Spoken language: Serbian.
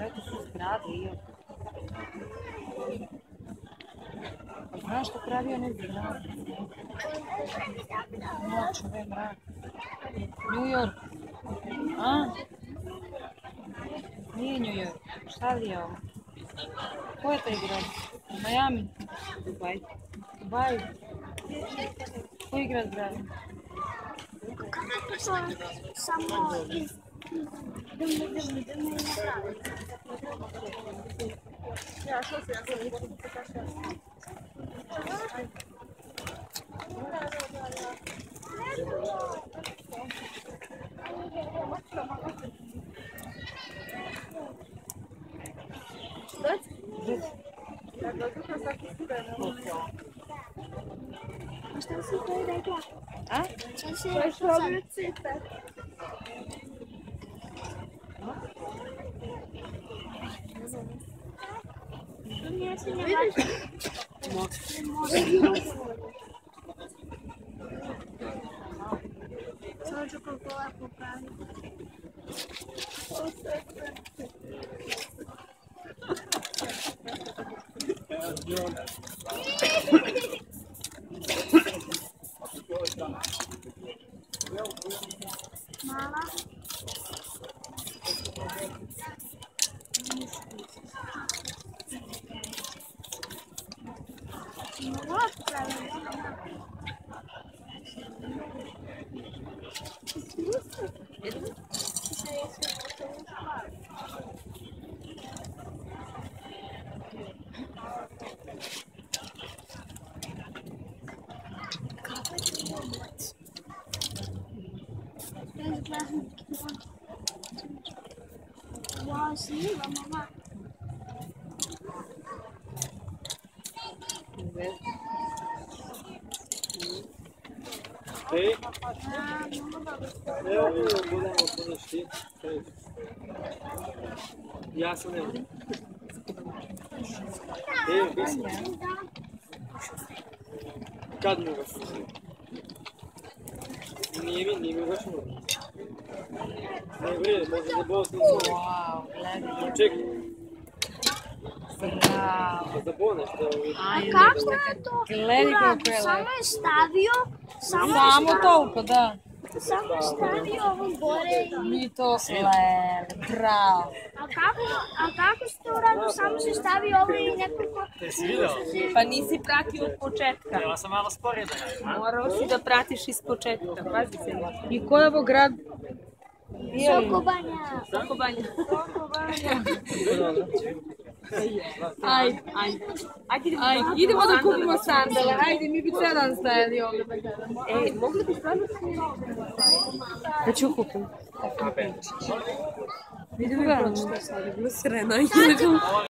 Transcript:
To su zgrade i znaš što pravi one zgrade? Noć, ove mrak. New York. A? Nije New York. Šta li je ovo? Ko je taj grad? Miami? Dubai. Dubai? Koji grad grad? Kako to samo iz... Ja, što se, ja sam lijepo pokašala. A šta si to rekla? A? Šta si To je rekla sad? probio cipe. Nije se ne vraća. Samo ću koliko lako pravi. Mala. Mogu lako pravi. Wow, snima, mama. Hej, Mama, evo budemo podešli. Ja sam evo. Hej, gdje si? Kad mi ga slušaju? Nije mi baš mogu. Ne vrede, možda za Bosnu. Wow, gledaj. Čekaj, Bravo. za Bosnu što vidim. a kako je to Gledaj koliko je Samo lepo. je stavio, Samo toliko, da. samo je stavio ovo gore i... Mi to lele, bravo. A kako se to uradio? Samo se stavio ovo i nekoliko... Jesi vidio? Pa nisi pratio od početka. Ja sam malo sporije da radim. Morao si da pratiš iz početka. Pazi se. I ko je ovo grad? Sokobanja. Sokobanja. Ajde, ajde. Ajde, idemo da kupimo sandale. Ajde, mi bi ceo dan stajali ovdje da gledamo. Ej, mogli bi stvarno Da ću kupim. Vidimo ga. Što je sad, bilo srena.